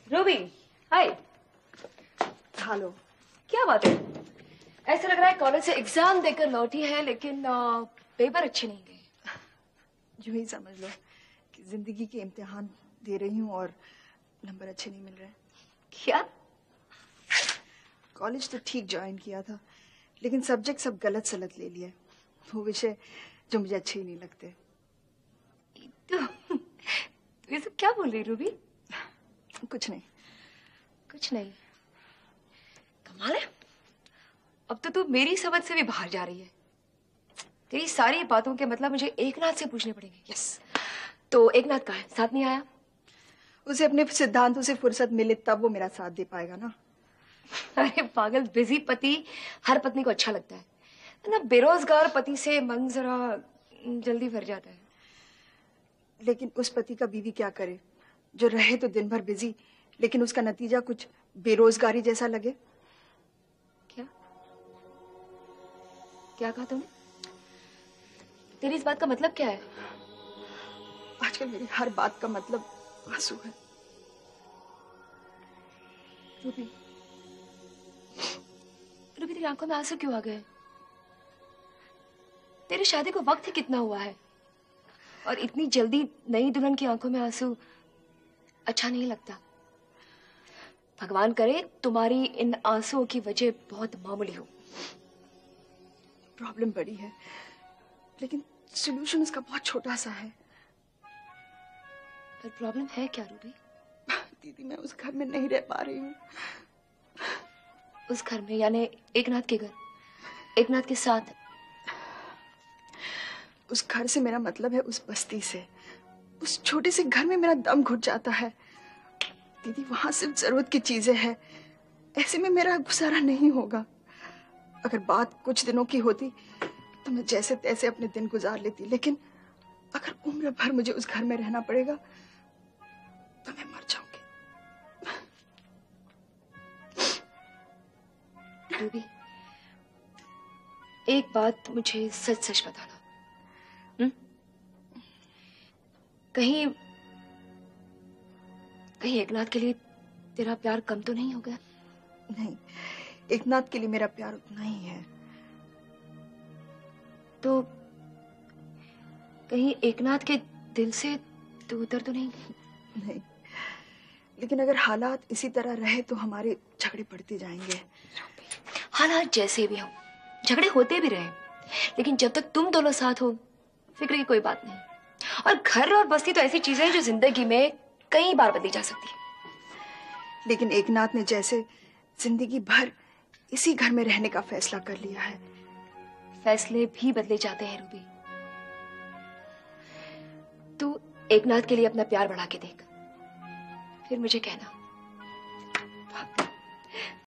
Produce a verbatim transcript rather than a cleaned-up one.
Ruby, हाय। Hello. क्या बात है? ऐसा लग रहा है कॉलेज से एग्जाम देकर लौटी है, लेकिन आ, पेपर अच्छे नहीं गए। यूं ही समझ लो कि जिंदगी के इम्तिहान दे रही हूँ और नंबर अच्छे नहीं मिल रहे। क्या? कॉलेज तो ठीक ज्वाइन किया था, लेकिन सब्जेक्ट सब गलत सलत ले लिए, वो विषय जो मुझे अच्छे ही नहीं लगते। तो, तो ये सब क्या बोल रही रूबी? कुछ नहीं। कुछ नहीं? कमाल है। अब तो तू मेरी समझ से भी बाहर जा रही है। तेरी सारी बातों के मतलब मुझे एकनाथ से पूछने पड़ेंगे। यस। तो एकनाथ कहाँ है? साथ नहीं आया? उसे अपने सिद्धांतों से फुर्सत मिले तब वो मेरा साथ दे पाएगा ना। अरे पागल, बिजी पति हर पत्नी को अच्छा लगता है ना। बेरोजगार पति से मन जरा जल्दी भर जाता है। लेकिन उस पति का बीवी क्या करे जो रहे तो दिन भर बिजी, लेकिन उसका नतीजा कुछ बेरोजगारी जैसा लगे। क्या क्या कहा तुमने? तेरी इस बात का मतलब क्या है? आजकल मेरी हर बात का मतलब आंसू है। रूबी, रूबी तेरी आंखों में आंसू क्यों आ गए? तेरी शादी को वक्त ही कितना हुआ है, और इतनी जल्दी नई दुल्हन की आंखों में आंसू अच्छा नहीं लगता। भगवान करे तुम्हारी इन आंसुओं की वजह बहुत मामूली हो। प्रॉब्लम बड़ी है, लेकिन सॉल्यूशन उसका बहुत छोटा सा है। पर प्रॉब्लम है क्या रूबी? दीदी, मैं उस घर में नहीं रह पा रही हूँ। उस घर में यानी एकनाथ के घर, एकनाथ के साथ? उस घर से मेरा मतलब है उस बस्ती से। उस छोटे से घर में मेरा दम घुट जाता है। दीदी, वहां सिर्फ जरूरत की चीजें हैं। ऐसे में मेरा गुजारा नहीं होगा। अगर बात कुछ दिनों की होती तो मैं जैसे तैसे अपने दिन गुजार लेती, लेकिन अगर उम्र भर मुझे उस घर में रहना पड़ेगा तो मैं मर जाऊंगी। रूबी, एक बात मुझे सच सच बताना। हुँ? कहीं कहीं एकनाथ के लिए तेरा प्यार कम तो नहीं हो गया? नहीं, एकनाथ के लिए मेरा प्यार उतना ही है। तो कहीं एकनाथ के दिल से तू उतर तो नहीं गई? नहीं, लेकिन अगर हालात इसी तरह रहे तो हमारे झगड़े बढ़ते जाएंगे। हालात जैसे भी हो, झगड़े होते भी रहे, लेकिन जब तक तुम दोनों साथ हो फिक्र की कोई बात नहीं। और घर और बस्ती तो ऐसी चीजें हैं जो जिंदगी में कई बार बदली जा सकती है। लेकिन एकनाथ ने जैसे जिंदगी भर इसी घर में रहने का फैसला कर लिया है। फैसले भी बदले जाते हैं रूबी। तू एकनाथ के लिए अपना प्यार बढ़ा के देख, फिर मुझे कहना।